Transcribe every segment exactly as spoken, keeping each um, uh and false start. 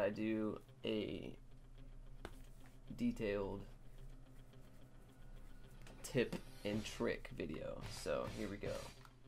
I do a detailed tip and trick video. So here we go.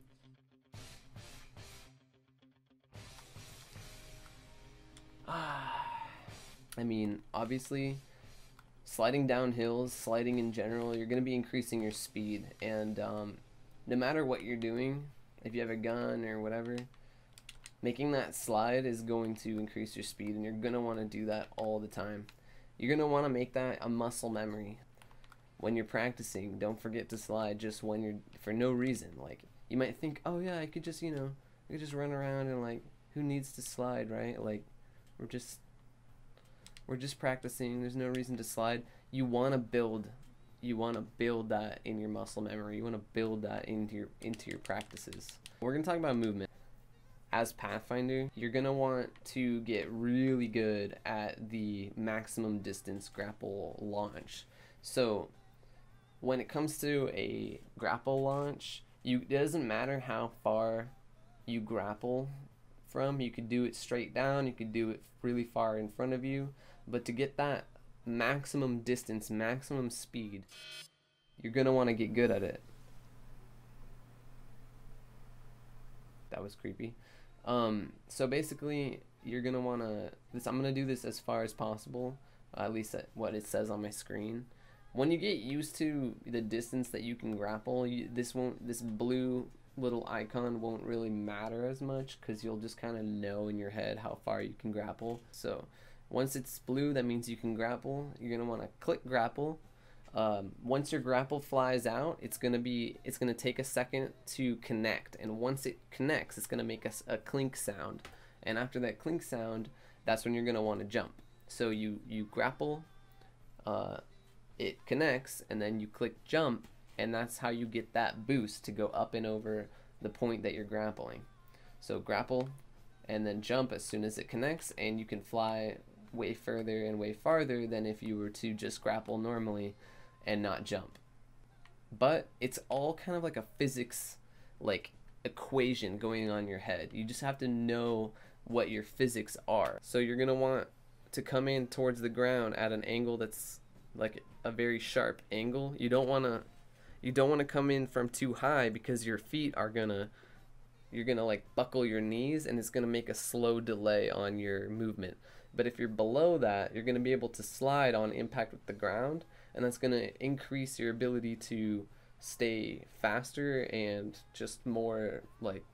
Ah, I mean, obviously, sliding down hills, sliding in general, you're going to be increasing your speed, and um, no matter what you're doing, if you have a gun or whatever, making that slide is going to increase your speed, and you're going to want to do that all the time. You're going to want to make that a muscle memory. When you're practicing, don't forget to slide just when you're, for no reason. Like, you might think, oh yeah, I could just, you know, I could just run around and like, who needs to slide, right? Like, we're just, we're just practicing. There's no reason to slide. You want to build, you want to build that in your muscle memory. You want to build that into your, into your practices. We're going to talk about movement. As Pathfinder, you're going to want to get really good at the maximum distance grapple launch. So when it comes to a grapple launch, you, it doesn't matter how far you grapple from. You could do it straight down, you could do it really far in front of you, but to get that maximum distance, maximum speed, you're going to want to get good at it. That was creepy. Um, so basically, you're going to want to, this, I'm going to do this as far as possible, uh, at least at what it says on my screen. When you get used to the distance that you can grapple, you, this won't, this blue little icon won't really matter as much, because you'll just kind of know in your head how far you can grapple. So once it's blue, that means you can grapple. You're gonna want to click grapple. Um, once your grapple flies out, it's gonna be, it's gonna take a second to connect, and once it connects, it's gonna make a, a clink sound. And after that clink sound, that's when you're gonna want to jump. So you you grapple. Uh, it connects, and then you click jump, and that's how you get that boost to go up and over the point that you're grappling. So grapple and then jump as soon as it connects, and you can fly way further and way farther than if you were to just grapple normally and not jump. But it's all kind of like a physics like equation going on in your head. You just have to know what your physics are. So you're gonna want to come in towards the ground at an angle that's like a very sharp angle. You don't want to you don't want to come in from too high, because your feet are gonna you're gonna like buckle your knees, and it's gonna make a slow delay on your movement. But if you're below that, you're gonna be able to slide on impact with the ground, and that's gonna increase your ability to stay faster and just more like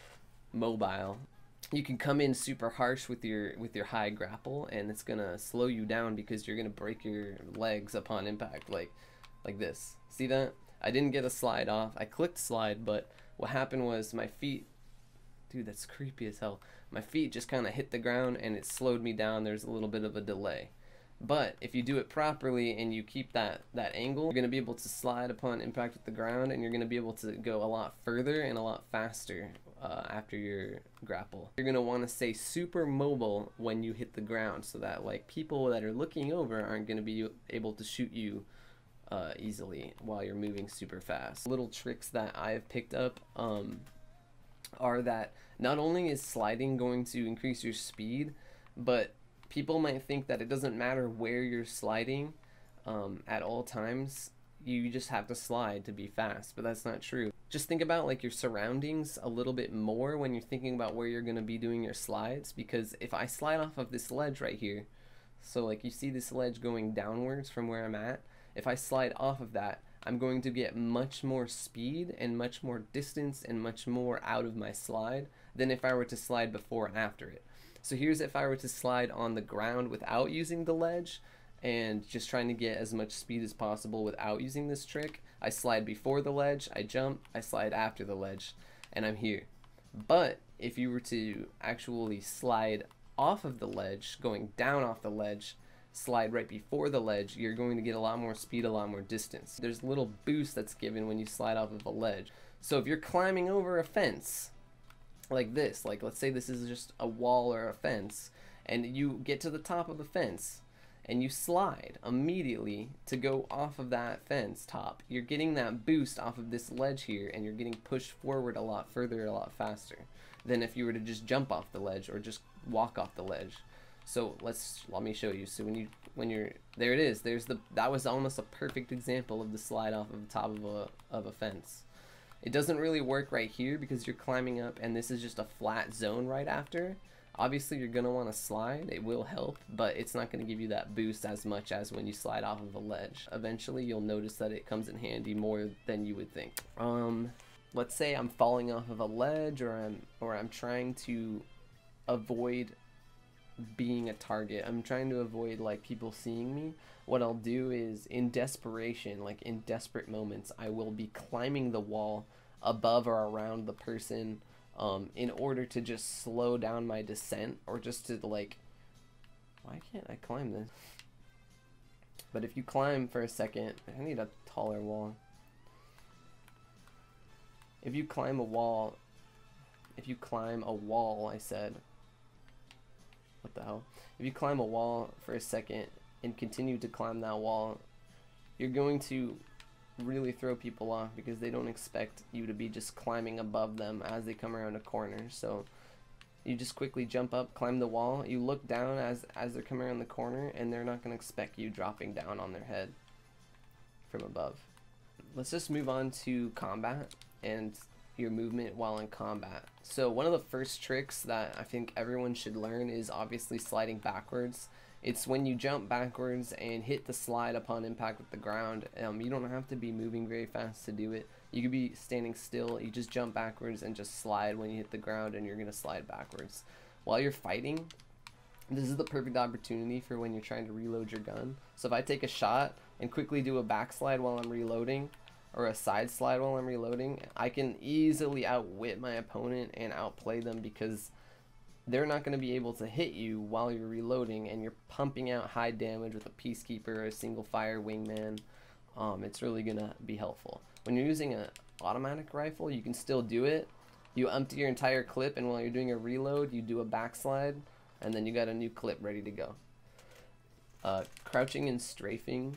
mobile. You can come in super harsh with your with your high grapple, and it's gonna slow you down because you're gonna break your legs upon impact, like like this. See that? I didn't get a slide off. I clicked slide, but what happened was my feet, dude, that's creepy as hell. My feet just kind of hit the ground, and it slowed me down. There's a little bit of a delay. But if you do it properly and you keep that that angle, you're gonna be able to slide upon impact with the ground, and you're gonna be able to go a lot further and a lot faster uh, after your grapple. You're gonna want to stay super mobile when you hit the ground, so that like people that are looking over aren't gonna be able to shoot you uh, easily while you're moving super fast. Little tricks that I've picked up um, are that not only is sliding going to increase your speed, but people might think that it doesn't matter where you're sliding um, at all times. You just have to slide to be fast, but that's not true. Just think about like your surroundings a little bit more when you're thinking about where you're going to be doing your slides, because if I slide off of this ledge right here, so like you see this ledge going downwards from where I'm at, if I slide off of that, I'm going to get much more speed and much more distance and much more out of my slide than if I were to slide before and after it. So here's if I were to slide on the ground without using the ledge and just trying to get as much speed as possible without using this trick. I slide before the ledge, I jump, I slide after the ledge, and I'm here. But if you were to actually slide off of the ledge, going down off the ledge, slide right before the ledge, you're going to get a lot more speed, a lot more distance. There's a little boost that's given when you slide off of a ledge. So if you're climbing over a fence like this, like let's say this is just a wall or a fence, and you get to the top of the fence and you slide immediately to go off of that fence top, you're getting that boost off of this ledge here, and you're getting pushed forward a lot further, a lot faster than if you were to just jump off the ledge or just walk off the ledge. So let's let me show you. So when you when you're there, it is. There's the that was almost a perfect example of the slide off of the top of a of a fence. It doesn't really work right here because you're climbing up, and this is just a flat zone right after. Obviously, you're gonna want to slide. It will help, but it's not gonna give you that boost as much as when you slide off of a ledge. Eventually, you'll notice that it comes in handy more than you would think. Um, let's say I'm falling off of a ledge, or I'm or I'm trying to avoid being a target. I'm trying to avoid like people seeing me. What I'll do is, in desperation, like in desperate moments, I will be climbing the wall above or around the person, um, in order to just slow down my descent, or just to like, why can't I climb this? But if you climb for a second, I need a taller wall. If you climb a wall, if you climb a wall, I said, what the hell? If you climb a wall for a second and continue to climb that wall, you're going to really throw people off because they don't expect you to be just climbing above them as they come around a corner. So you just quickly jump up, climb the wall, you look down as as they're coming around the corner, and they're not going to expect you dropping down on their head from above. Let's just move on to combat and your movement while in combat. So one of the first tricks that I think everyone should learn is obviously sliding backwards. It's when you jump backwards and hit the slide upon impact with the ground. Um, you don't have to be moving very fast to do it. You could be standing still, you just jump backwards and just slide when you hit the ground, and you're gonna slide backwards. While you're fighting, this is the perfect opportunity for when you're trying to reload your gun. So if I take a shot and quickly do a backslide while I'm reloading, or a side slide while I'm reloading, I can easily outwit my opponent and outplay them, because they're not going to be able to hit you while you're reloading, and you're pumping out high damage with a Peacekeeper or a single fire wingman. Um, it's really going to be helpful. When you're using an automatic rifle, you can still do it. You empty your entire clip, and while you're doing a reload, you do a backslide, and then you got a new clip ready to go. Uh, crouching and strafing.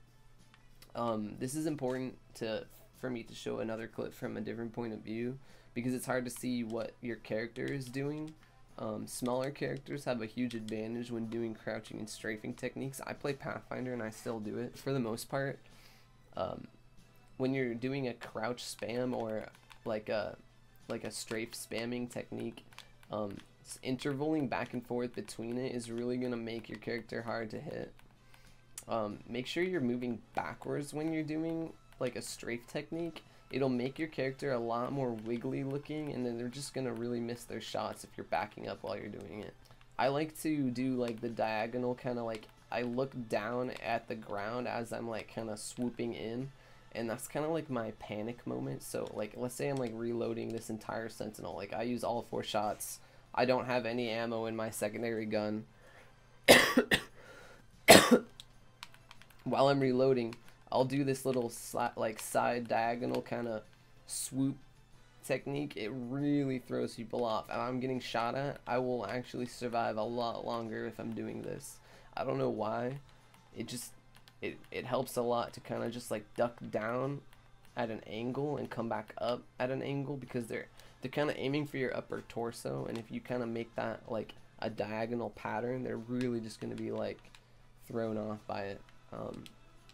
Um, this is important to for me to show another clip from a different point of view, because it's hard to see what your character is doing. Um, smaller characters have a huge advantage when doing crouching and strafing techniques. I play Pathfinder and I still do it for the most part. Um, when you're doing a crouch spam, or like a like a strafe spamming technique, um, intervaling back and forth between it is really gonna make your character hard to hit. Um, make sure you're moving backwards when you're doing like a strafe technique. It'll make your character a lot more wiggly looking, and then they're just gonna really miss their shots if you're backing up while you're doing it. I like to do like the diagonal kind of, like I look down at the ground as I'm like kind of swooping in, and that's kind of like my panic moment. So like, let's say I'm like reloading this entire Sentinel, like I use all four shots, I don't have any ammo in my secondary gun. While I'm reloading, I'll do this little like side diagonal kind of swoop technique. It really throws people off, and I'm getting shot at. I will actually survive a lot longer if I'm doing this. I don't know why. It just it it helps a lot to kind of just like duck down at an angle and come back up at an angle, because they're they're kind of aiming for your upper torso, and if you kind of make that like a diagonal pattern, they're really just going to be like thrown off by it. Um,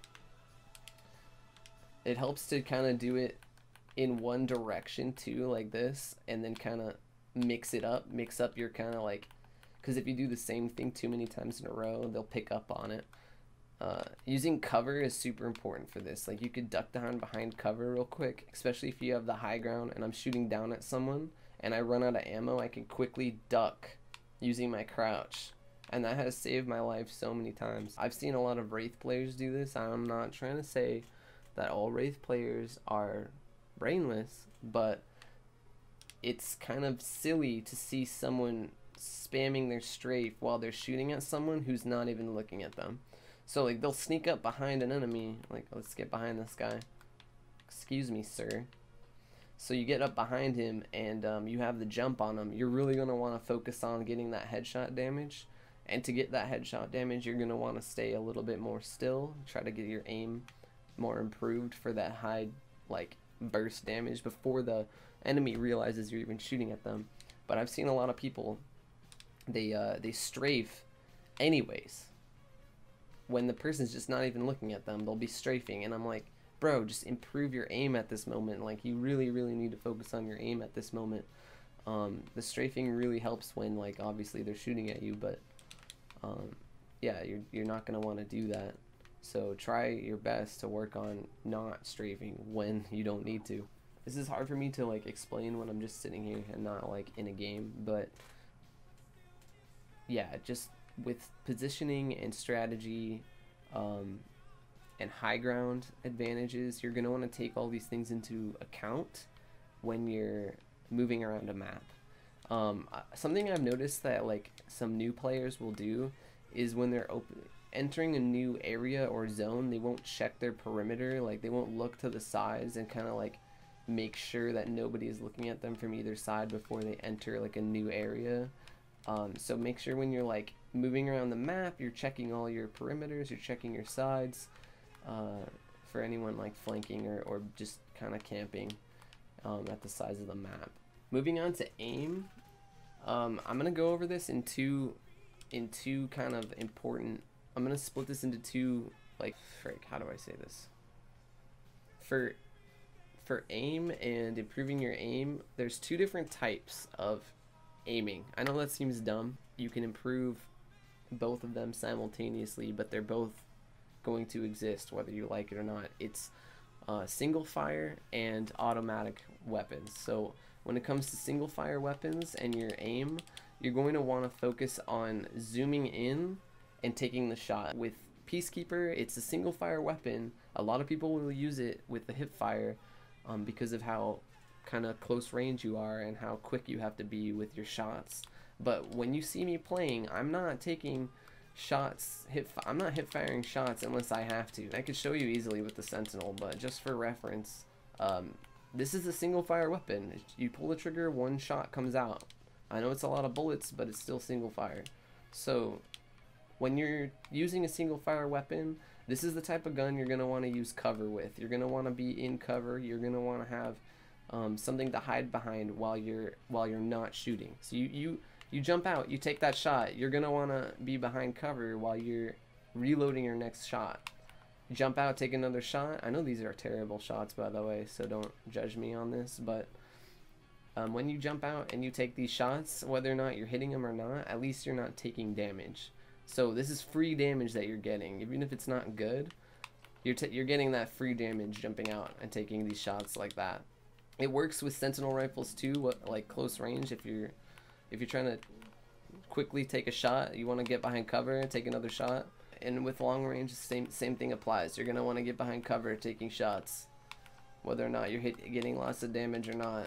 it helps to kind of do it in one direction too, like this, and then kind of mix it up, mix up your kind of like, because if you do the same thing too many times in a row, they'll pick up on it. Uh, using cover is super important for this. Like you could duck down behind cover real quick, especially if you have the high ground and I'm shooting down at someone and I run out of ammo, I can quickly duck using my crouch. And that has saved my life so many times. I've seen a lot of Wraith players do this. I'm not trying to say that all Wraith players are brainless, but it's kind of silly to see someone spamming their strafe while they're shooting at someone who's not even looking at them. So like they'll sneak up behind an enemy, like let's get behind this guy. Excuse me, sir. So you get up behind him and um, you have the jump on him. You're really going to want to focus on getting that headshot damage. And to get that headshot damage, you're going to want to stay a little bit more still. Try to get your aim more improved for that high like burst damage before the enemy realizes you're even shooting at them. But I've seen a lot of people, they uh, they strafe anyways. When the person's just not even looking at them, they'll be strafing, and I'm like, bro, just improve your aim at this moment. Like, you really, really need to focus on your aim at this moment. Um, the strafing really helps when, like, obviously they're shooting at you, but, um, yeah, you're, you're not going to want to do that. So try your best to work on not strafing when you don't need to. This is hard for me to, like, explain when I'm just sitting here and not, like, in a game, but, yeah, just with positioning and strategy, um, and high ground advantages, you're going to want to take all these things into account when you're moving around a map. Um, something I've noticed that like some new players will do is when they're open, entering a new area or zone, they won't check their perimeter, like they won't look to the sides and kind of like make sure that nobody is looking at them from either side before they enter like a new area. Um, so make sure when you're like moving around the map, you're checking all your perimeters, you're checking your sides. Uh, for anyone like flanking or, or just kind of camping um, at the size of the map. Moving on to aim, um, I'm gonna go over this in two, in two kind of important. I'm gonna split this into two, like, frick, how do I say this? For for aim and improving your aim, there's two different types of aiming. I know that seems dumb. You can improve both of them simultaneously, but they're both going to exist whether you like it or not. It's uh, single fire and automatic weapons. So when it comes to single fire weapons and your aim, you're going to want to focus on zooming in and taking the shot. With Peacekeeper, it's a single fire weapon. A lot of people will use it with the hip fire um, because of how kind of close range you are and how quick you have to be with your shots. But when you see me playing, I'm not taking shots, hip I'm not hip firing shots unless I have to. I could show you easily with the Sentinel, but just for reference, um, this is a single fire weapon. You pull the trigger, one shot comes out. I know it's a lot of bullets, but it's still single fire. So when you're using a single fire weapon, this is the type of gun you're going to want to use cover with. You're going to want to be in cover. You're going to want to have um, something to hide behind while you're while you're not shooting. So you you You jump out, you take that shot, you're going to want to be behind cover while you're reloading your next shot. Jump out, take another shot. I know these are terrible shots, by the way, so don't judge me on this, but um, when you jump out and you take these shots, whether or not you're hitting them or not, at least you're not taking damage. So this is free damage that you're getting. Even if it's not good, you're, t you're getting that free damage jumping out and taking these shots like that. It works with Sentinel rifles too, what, like close range. If you're If you're trying to quickly take a shot, you want to get behind cover and take another shot. And with long range, same same thing applies. You're gonna want to get behind cover, taking shots, whether or not you're hit, getting lots of damage or not.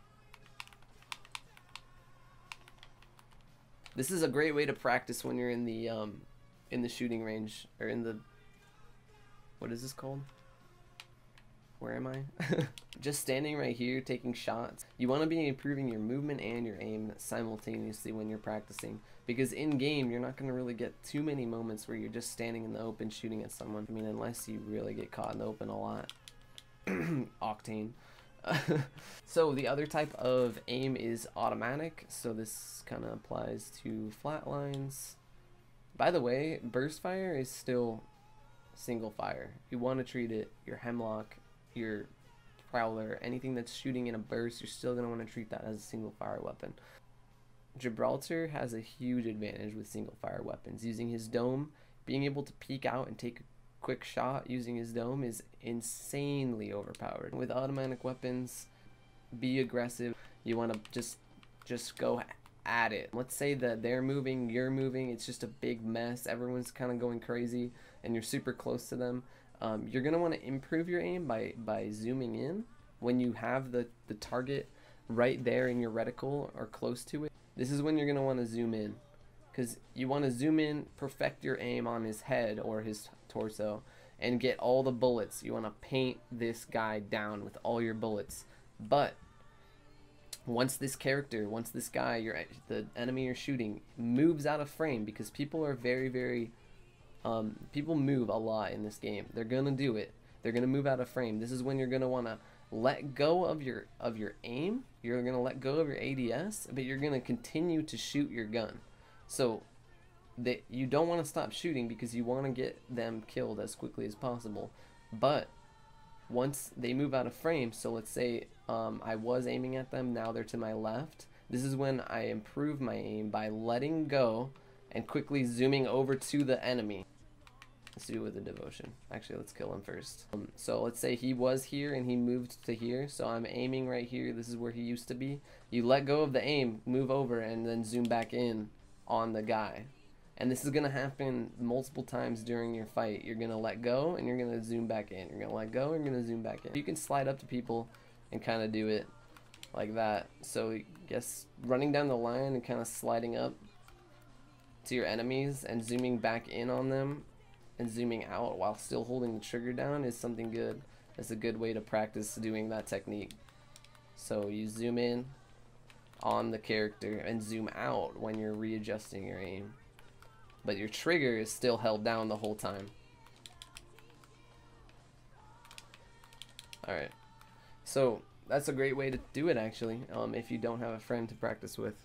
This is a great way to practice when you're in the um, in the shooting range or in the, what is this called? Where am I? Just standing right here taking shots. You want to be improving your movement and your aim simultaneously when you're practicing, because in game you're not going to really get too many moments where you're just standing in the open shooting at someone. I mean, unless you really get caught in the open a lot. Octane. So the other type of aim is automatic, so this kind of applies to flatlines. By the way, burst fire is still single fire. You want to treat it, your Hemlock, your Prowler, anything that's shooting in a burst, you're still going to want to treat that as a single fire weapon. Gibraltar has a huge advantage with single fire weapons. Using his dome, being able to peek out and take a quick shot using his dome is insanely overpowered. With automatic weapons, be aggressive. You want to just just go at it. Let's say that they're moving, you're moving, it's just a big mess, everyone's kind of going crazy, and you're super close to them. Um, you're going to want to improve your aim by, by zooming in when you have the, the target right there in your reticle or close to it. This is when you're going to want to zoom in, because you want to zoom in, perfect your aim on his head or his torso, and get all the bullets. You want to paint this guy down with all your bullets. But once this character, once this guy, you're, the enemy you're shooting, moves out of frame, because people are very, very... Um, people move a lot in this game. They're gonna do it. They're gonna move out of frame. This is when you're gonna wanna let go of your of your aim. You're gonna let go of your A D S, but you're gonna continue to shoot your gun. So that you don't want to stop shooting because you want to get them killed as quickly as possible. But once they move out of frame, so let's say um, I was aiming at them, now they're to my left, this is when I improve my aim by letting go and quickly zooming over to the enemy. Let's do it with a devotion. Actually, let's kill him first. Um, so let's say he was here and he moved to here, so I'm aiming right here. This is where he used to be. You let go of the aim, move over, and then zoom back in on the guy. And this is going to happen multiple times during your fight. You're going to let go and you're going to zoom back in. You're going to let go and you're going to zoom back in. You can slide up to people and kind of do it like that. So I guess running down the line and kind of sliding up to your enemies and zooming back in on them and zooming out while still holding the trigger down is something good. It's a good way to practice doing that technique. So you zoom in on the character and zoom out when you're readjusting your aim. But your trigger is still held down the whole time. Alright. So that's a great way to do it, actually, um, if you don't have a friend to practice with.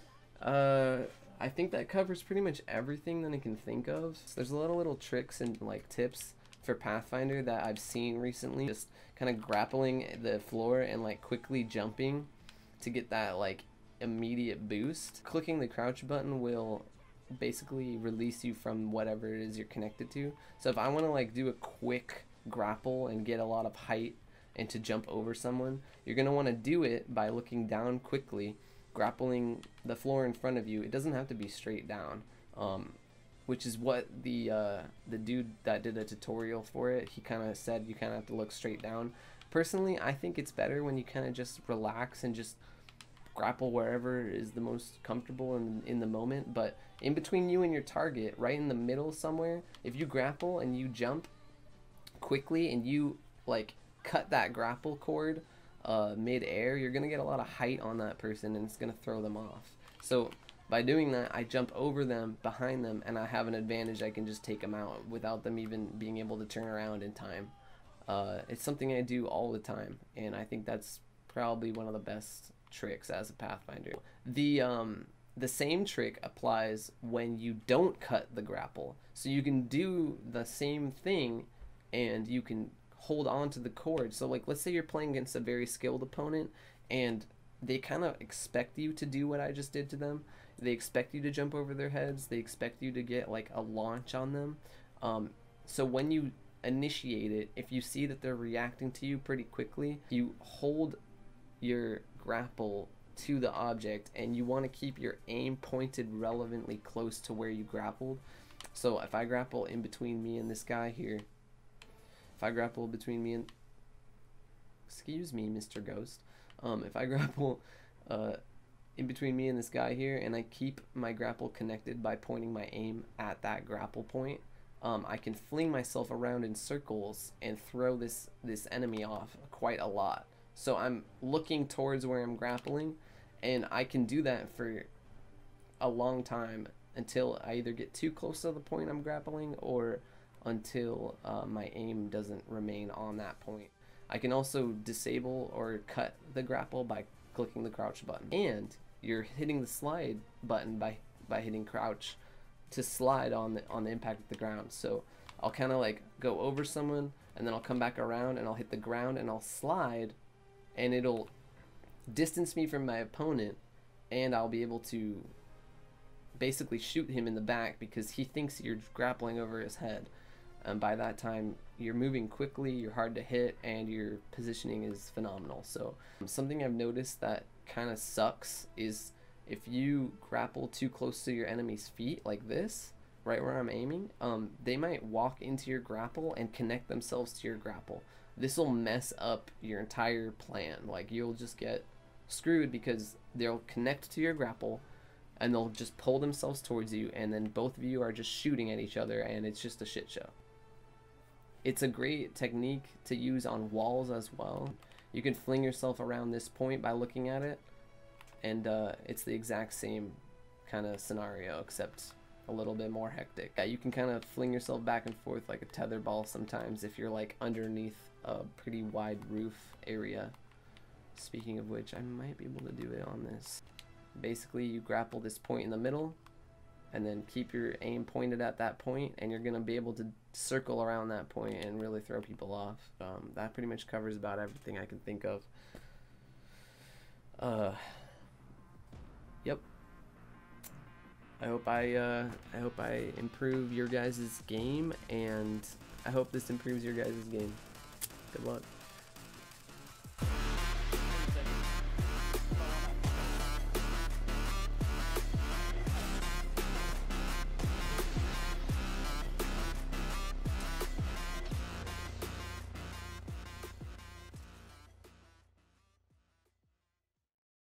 Uh, I think that covers pretty much everything that I can think of. So there's a lot of little tricks and like tips for Pathfinder that I've seen recently. Just kind of grappling the floor and like quickly jumping to get that like immediate boost. Clicking the crouch button will basically release you from whatever it is you're connected to. So if I want to like do a quick grapple and get a lot of height and to jump over someone, you're going to want to do it by looking down quickly, grappling the floor in front of you. It doesn't have to be straight down, um, which is what the uh, the dude that did a tutorial for it, he kind of said you kind of have to look straight down. Personally, I think it's better when you kind of just relax and just grapple wherever is the most comfortable in, in the moment. But in between you and your target, right in the middle somewhere, if you grapple and you jump quickly and you like cut that grapple cord uh, mid-air, you're gonna get a lot of height on that person and it's gonna throw them off. So by doing that, I jump over them, behind them, and I have an advantage. I can just take them out without them even being able to turn around in time. Uh, it's something I do all the time, and I think that's probably one of the best tricks as a Pathfinder. The um the same trick applies when you don't cut the grapple. So you can do the same thing and you can hold on to the cord. So like let's say you're playing against a very skilled opponent and they kind of expect you to do what I just did to them. They expect you to jump over their heads. They expect you to get like a launch on them. Um, so when you initiate it, if you see that they're reacting to you pretty quickly, you hold your grapple to the object and you want to keep your aim pointed relevantly close to where you grappled. So if I grapple in between me and this guy here, if I grapple between me and, excuse me, Mister Ghost, um, if I grapple uh, in between me and this guy here and I keep my grapple connected by pointing my aim at that grapple point, um, I can fling myself around in circles and throw this, this enemy off quite a lot. So I'm looking towards where I'm grappling, and I can do that for a long time until I either get too close to the point I'm grappling or until uh, my aim doesn't remain on that point. I can also disable or cut the grapple by clicking the crouch button. And you're hitting the slide button by, by hitting crouch to slide on the, on the impact of the ground. So I'll kind of like go over someone, and then I'll come back around and I'll hit the ground and I'll slide, and it'll distance me from my opponent, and I'll be able to basically shoot him in the back because he thinks you're grappling over his head. And by that time, you're moving quickly, you're hard to hit, and your positioning is phenomenal. So something I've noticed that kind of sucks is if you grapple too close to your enemy's feet like this, right where I'm aiming, um, they might walk into your grapple and connect themselves to your grapple. This will mess up your entire plan. Like, you'll just get screwed because they'll connect to your grapple and they'll just pull themselves towards you, and then both of you are just shooting at each other, and it's just a shit show. It's a great technique to use on walls as well. You can fling yourself around this point by looking at it, and uh, it's the exact same kind of scenario except a little bit more hectic. Yeah, you can kind of fling yourself back and forth like a tether ball sometimes if you're like underneath a pretty wide roof area. Speaking of which, I might be able to do it on this. Basically, you grapple this point in the middle, and then keep your aim pointed at that point, and you're going to be able to circle around that point and really throw people off. Um, that pretty much covers about everything I can think of. Uh, yep. I hope I uh, I hope I improve your guys' game, and I hope this improves your guys' game. Good luck.